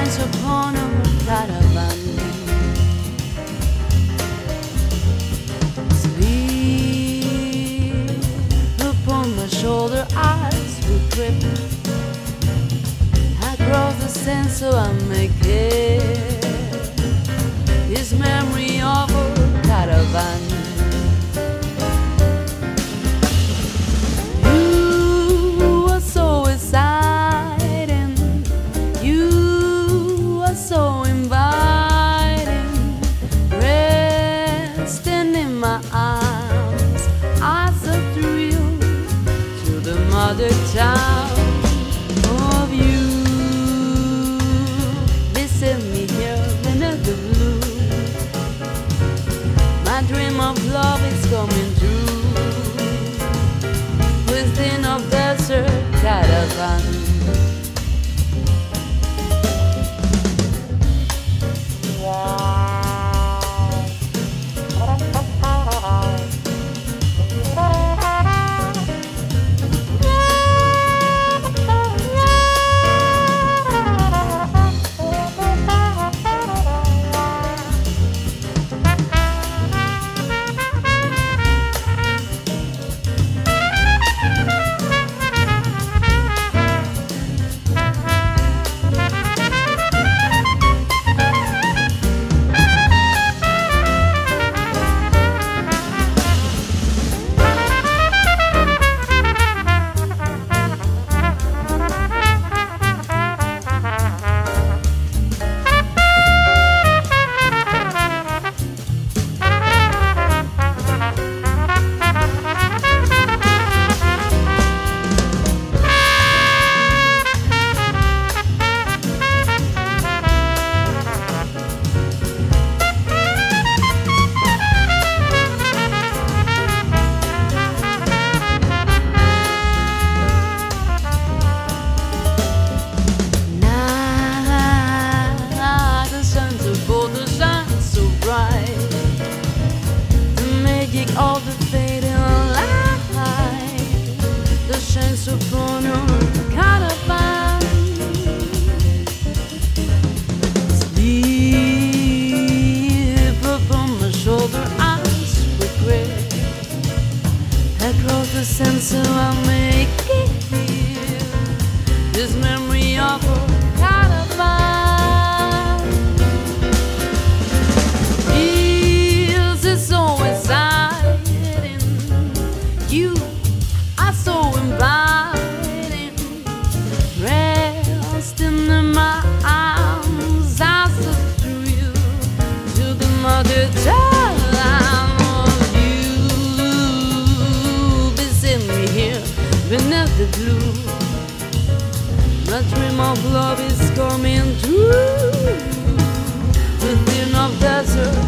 chance upon a caravan. Sleep upon my shoulder, eyes will creep across the sand, so I make it this memory of a caravan. So inviting, resting in my arms, I so thrilled to the mother town of you. Visit me here beneath the blue. My dream of love is coming true within a desert caravan. All the fading light, the shines upon your caravan. Sleep upon my shoulder, eyes regret across the sand, so I'll make it here this memory of a caravan. Feels it's always you are so inviting, resting in my arms, I so through you to the mother town of you. Visit me here beneath the blue. My dream of love is coming true within a desert